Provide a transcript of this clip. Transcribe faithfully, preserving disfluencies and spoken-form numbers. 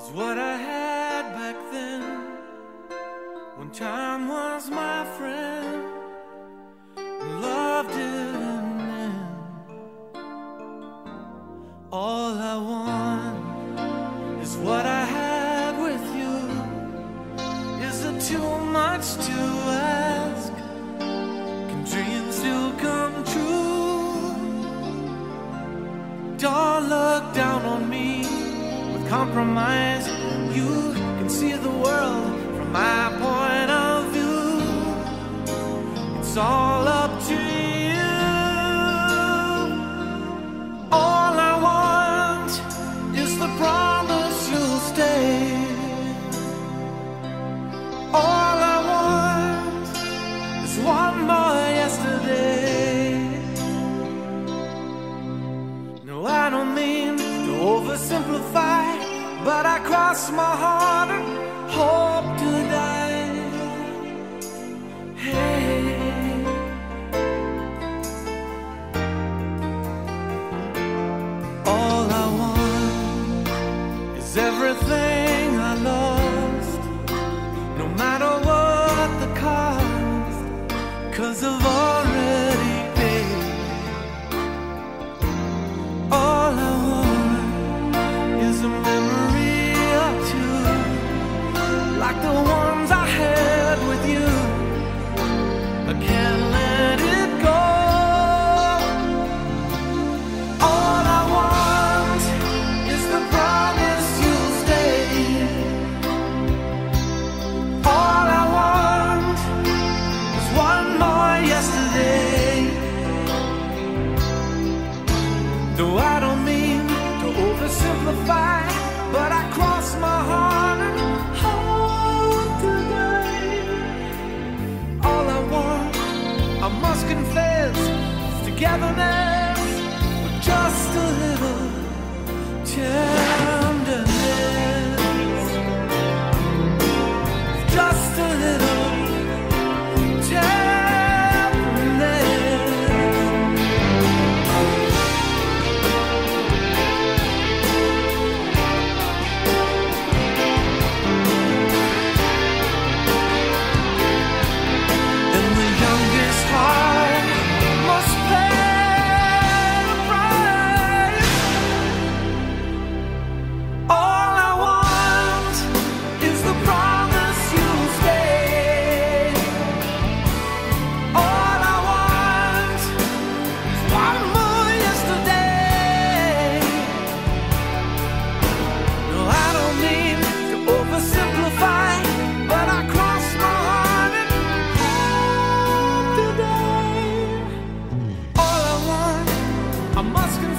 what I had back then, when time was my friend and love didn't end. All I want is what I had with you. Is it too much to ask? Can dreams still come true? Don't look down on me with compromise. You can see the world from my point of view. It's all up to you. All I want is the promise you'll stay. All I want is one more yesterday. No, I don't mean to oversimplify, but I cross my heart and hope to die. Hey, all I want is everything I lost, no matter what the cost, 'cause I've already paid. All I want is a memory or two, like the ones I had with you. I can't let it go. All I want is the promise you'll stay. All I want is one more yesterday. Though I don't mean to oversimplify, but I cross my heart and hope to die. All I want, I must confess, is togetherness with just a little tenderness. Just a little tenderness. I must